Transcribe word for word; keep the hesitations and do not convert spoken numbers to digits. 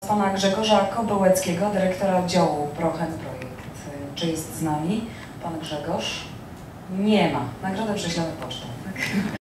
Pana Grzegorza Kobyłeckiego, dyrektora działu Prochem Projekt. Czy jest z nami pan Grzegorz? Nie ma. Nagrodę prześlemy pocztą. Tak?